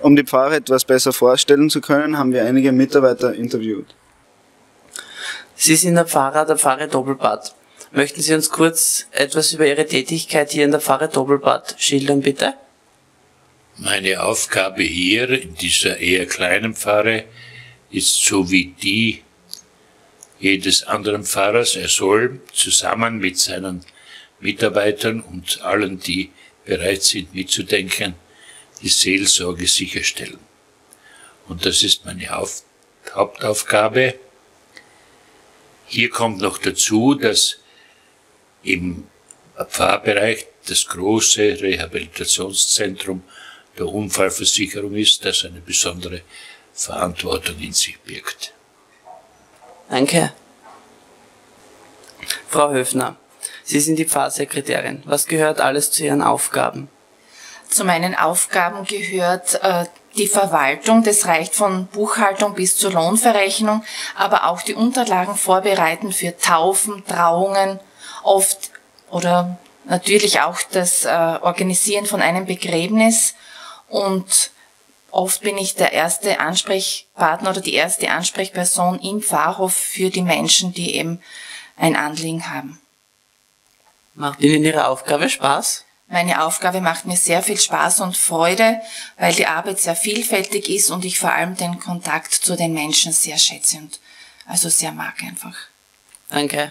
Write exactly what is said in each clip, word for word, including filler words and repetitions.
Um die Pfarre etwas besser vorstellen zu können, haben wir einige Mitarbeiter interviewt. Sie sind der Pfarrer der Pfarre Doppelbad. Möchten Sie uns kurz etwas über Ihre Tätigkeit hier in der Pfarre Doppelbad schildern, bitte? Meine Aufgabe hier in dieser eher kleinen Pfarre ist so wie die jedes anderen Pfarrers. Er soll zusammen mit seinen Mitarbeitern und allen, die bereit sind mitzudenken, die Seelsorge sicherstellen. Und das ist meine Auf- Hauptaufgabe. Hier kommt noch dazu, dass im Pfarrbereich das große Rehabilitationszentrum der Unfallversicherung ist, das eine besondere Verantwortung in sich birgt. Danke. Frau Höfner, Sie sind die Pfarrsekretärin. Was gehört alles zu Ihren Aufgaben? Zu meinen Aufgaben gehört äh, die Verwaltung. Das reicht von Buchhaltung bis zur Lohnverrechnung, aber auch die Unterlagen vorbereiten für Taufen, Trauungen, oft oder natürlich auch das äh, Organisieren von einem Begräbnis. Und oft bin ich der erste Ansprechpartner oder die erste Ansprechperson im Pfarrhof für die Menschen, die eben ein Anliegen haben. Macht Ihnen Ihre Aufgabe Spaß? Meine Aufgabe macht mir sehr viel Spaß und Freude, weil die Arbeit sehr vielfältig ist und ich vor allem den Kontakt zu den Menschen sehr schätze und also sehr mag einfach. Danke.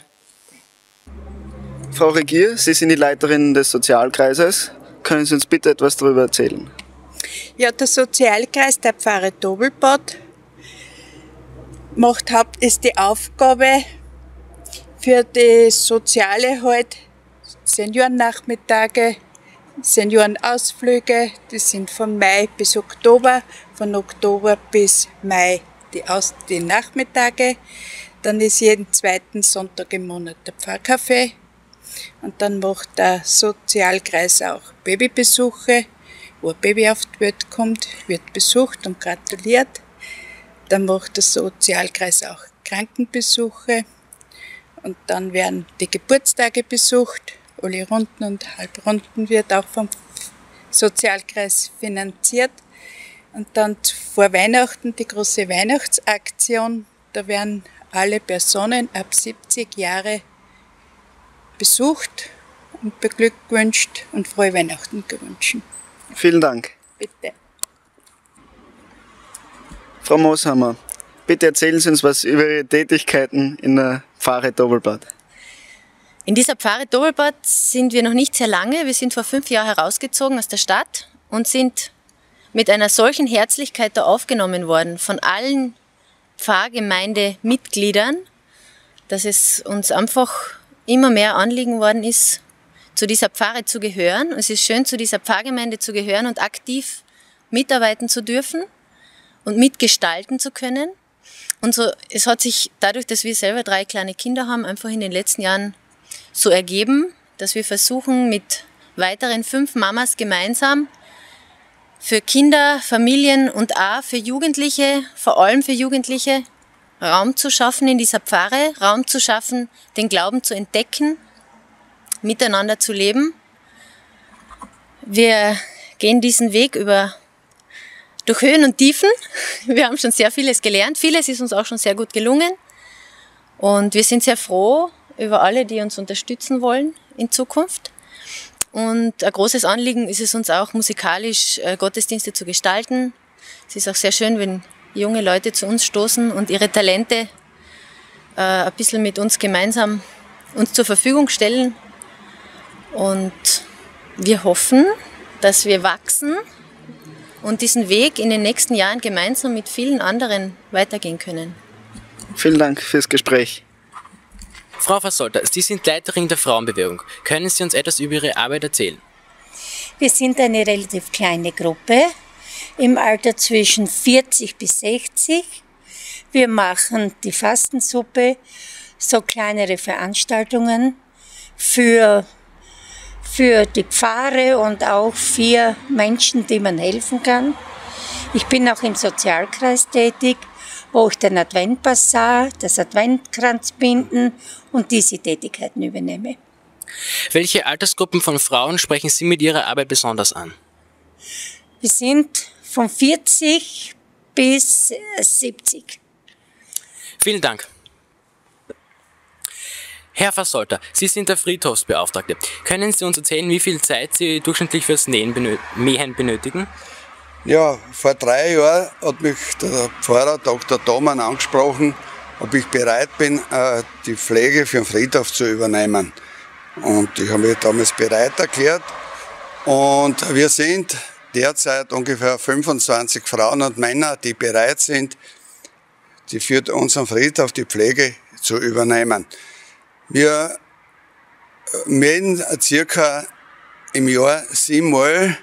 Frau Regier, Sie sind die Leiterin des Sozialkreises. Können Sie uns bitte etwas darüber erzählen? Ja, der Sozialkreis der Pfarre Doppelbad macht haupt ist die Aufgabe für die Soziale halt Seniorennachmittage, Seniorenausflüge, die sind von Mai bis Oktober, von Oktober bis Mai die, Aus die Nachmittage. Dann ist jeden zweiten Sonntag im Monat der Pfarrcafé und dann macht der Sozialkreis auch Babybesuche, wo ein Baby auf die Welt kommt, wird besucht und gratuliert. Dann macht der Sozialkreis auch Krankenbesuche und dann werden die Geburtstage besucht. Alle Runden und Halbrunden wird auch vom Sozialkreis finanziert. Und dann vor Weihnachten die große Weihnachtsaktion. Da werden alle Personen ab siebzig Jahre besucht und beglückwünscht und frohe Weihnachten gewünscht. Vielen Dank. Bitte. Frau Mooshammer, bitte erzählen Sie uns was über Ihre Tätigkeiten in der Pfarre Doppelbad. In dieser Pfarre Doppelbad sind wir noch nicht sehr lange. Wir sind vor fünf Jahren herausgezogen aus der Stadt und sind mit einer solchen Herzlichkeit da aufgenommen worden von allen Pfarrgemeindemitgliedern, dass es uns einfach immer mehr Anliegen worden ist, zu dieser Pfarre zu gehören. Es ist schön, zu dieser Pfarrgemeinde zu gehören und aktiv mitarbeiten zu dürfen und mitgestalten zu können. Und so, es hat sich dadurch, dass wir selber drei kleine Kinder haben, einfach in den letzten Jahren so ergeben, dass wir versuchen, mit weiteren fünf Mamas gemeinsam für Kinder, Familien und auch für Jugendliche, vor allem für Jugendliche, Raum zu schaffen in dieser Pfarre, Raum zu schaffen, den Glauben zu entdecken, miteinander zu leben. Wir gehen diesen Weg über durch Höhen und Tiefen. Wir haben schon sehr vieles gelernt. Vieles ist uns auch schon sehr gut gelungen. Und wir sind sehr froh über alle, die uns unterstützen wollen in Zukunft. Und ein großes Anliegen ist es uns auch, musikalisch äh, Gottesdienste zu gestalten. Es ist auch sehr schön, wenn junge Leute zu uns stoßen und ihre Talente äh, ein bisschen mit uns gemeinsam uns zur Verfügung stellen. Und wir hoffen, dass wir wachsen und diesen Weg in den nächsten Jahren gemeinsam mit vielen anderen weitergehen können. Vielen Dank fürs Gespräch. Frau Fassolter, Sie sind Leiterin der Frauenbewegung. Können Sie uns etwas über Ihre Arbeit erzählen? Wir sind eine relativ kleine Gruppe im Alter zwischen vierzig bis sechzig. Wir machen die Fastensuppe, so kleinere Veranstaltungen für, für die Pfarre und auch für Menschen, die man helfen kann. Ich bin auch im Sozialkreis tätig, wo ich den Adventbasar, das Adventkranzbinden und diese Tätigkeiten übernehme. Welche Altersgruppen von Frauen sprechen Sie mit Ihrer Arbeit besonders an? Wir sind von vierzig bis siebzig. Vielen Dank. Herr Fassolter, Sie sind der Friedhofsbeauftragte. Können Sie uns erzählen, wie viel Zeit Sie durchschnittlich fürs Nähen benö- Mähen benötigen? Ja, vor drei Jahren hat mich der Pfarrer Doktor Thomann angesprochen, ob ich bereit bin, die Pflege für den Friedhof zu übernehmen. Und ich habe mich damals bereit erklärt. Und wir sind derzeit ungefähr fünfundzwanzig Frauen und Männer, die bereit sind, die für unseren Friedhof die Pflege zu übernehmen. Wir mähen circa im Jahr siebenmal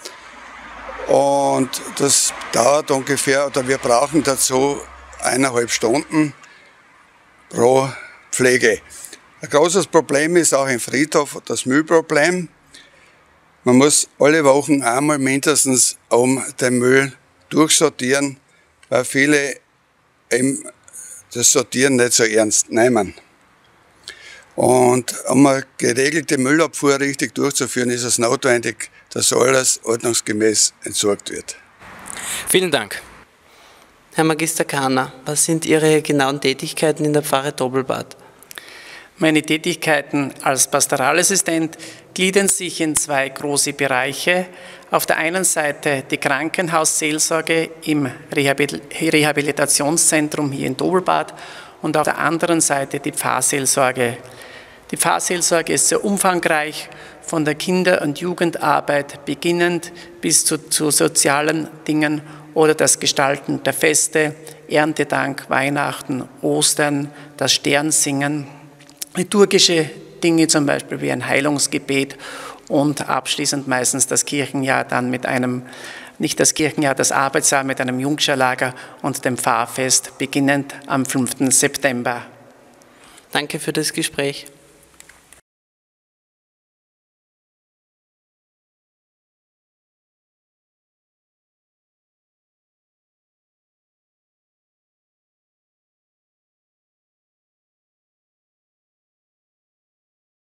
und das dauert ungefähr, oder wir brauchen dazu eineinhalb Stunden pro Pflege. Ein großes Problem ist auch im Friedhof das Müllproblem. Man muss alle Wochen einmal mindestens um den Müll durchsortieren, weil viele eben das Sortieren nicht so ernst nehmen. Und um eine geregelte Müllabfuhr richtig durchzuführen, ist es notwendig, dass alles ordnungsgemäß entsorgt wird. Vielen Dank. Herr Magister Kahner, was sind Ihre genauen Tätigkeiten in der Pfarre Doppelbad? Meine Tätigkeiten als Pastoralassistent gliedern sich in zwei große Bereiche. Auf der einen Seite die Krankenhausseelsorge im Rehabil- Rehabilitationszentrum hier in Doppelbad und auf der anderen Seite die Pfarrseelsorge. Die Pfarrseelsorge ist sehr umfangreich, von der Kinder- und Jugendarbeit beginnend bis zu, zu sozialen Dingen oder das Gestalten der Feste, Erntedank, Weihnachten, Ostern, das Sternsingen, liturgische Dinge zum Beispiel wie ein Heilungsgebet und abschließend meistens das Kirchenjahr dann mit einem, nicht das Kirchenjahr, das Arbeitsjahr mit einem Jungscharlager und dem Pfarrfest beginnend am fünften September. Danke für das Gespräch.